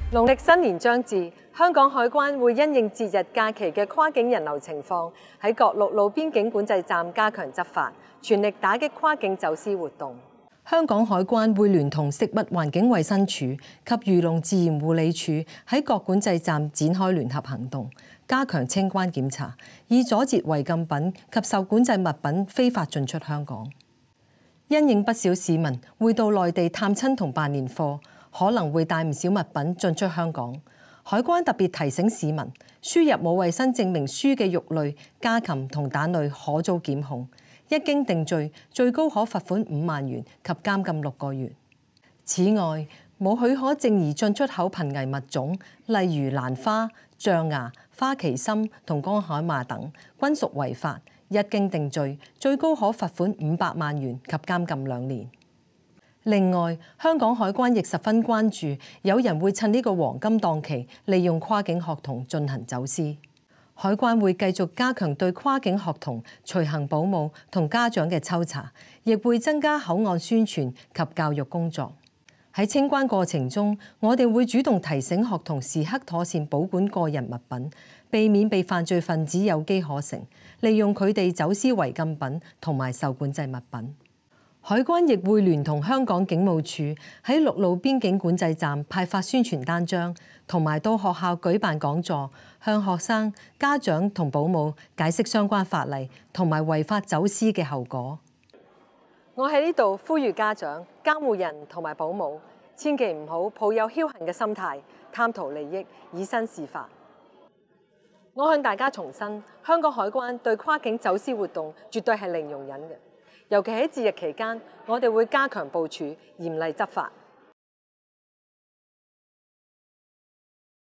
農曆新年將至，香港海關會因應節日假期嘅跨境人流情況，喺各陸路邊境管制站加強執法，全力打擊跨境走私活動。香港海關會聯同食物環境衛生署及漁農自然護理署喺各管制站展開聯合行動，加強清關檢查，以阻截違禁品及受管制物品非法進出香港。因應不少市民會到內地探親同辦年貨，可能會帶唔少物品進出香港。海關特別提醒市民，輸入冇衛生證明書嘅肉類、家禽同蛋類可遭檢控，一經定罪，最高可罰款5萬元及監禁6個月。此外，冇許可證而進出口瀕危物種，例如蘭花、象牙、花旗參同江海馬等，均屬違法。一經定罪，最高可罰款500萬元及監禁2年。另外，香港海關亦十分關注有人會趁呢個黃金檔期，利用跨境學童進行走私。海關會繼續加強對跨境學童、隨行保姆同家長嘅抽查，亦會增加口岸宣傳及教育工作。喺清關過程中，我哋會主動提醒學童時刻妥善保管個人物品，避免被犯罪分子有機可乘，利用佢哋走私違禁品同埋受管制物品。海關亦會聯同香港警務處喺陸路邊境管制站派發宣傳單張，同埋到學校舉辦講座，向學生、家長同保姆解釋相關法例同埋違法走私嘅後果。我喺呢度呼籲家長、監護人同埋保姆，千祈唔好抱有僥倖嘅心態，貪圖利益，以身試法。我向大家重申，香港海關對跨境走私活動絕對係零容忍嘅，尤其喺節日期間，我哋會加強部署，嚴厲執法。